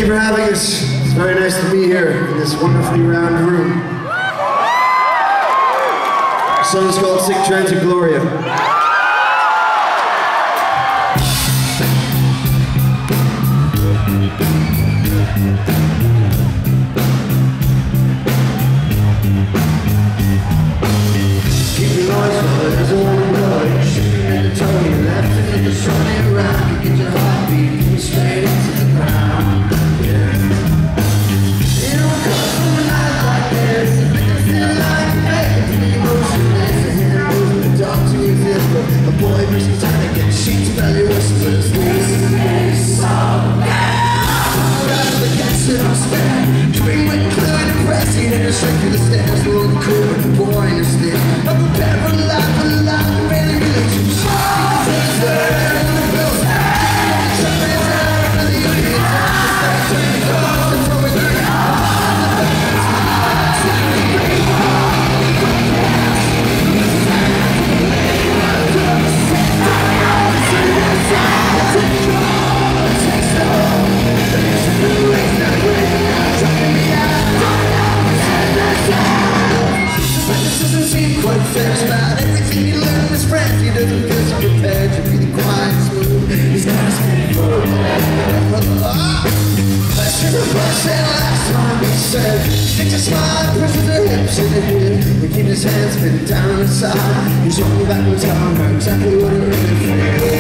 you for having us. It's very nice to be here in this wonderfully round room. The song is called Sic Transit Gloria. Straight through the stairs, we're on the cool with the boy in the stairs. I'm prepared for life, and life, really, really too about everything you learn with friends. He doesn't feel so prepared to be the quiet smooth. He's got his feet full of I should have rushed that last time he said, stick to smile, presses her hips in the hip. We keep his hands pinned down inside. He's only back in town, know exactly what it really feels.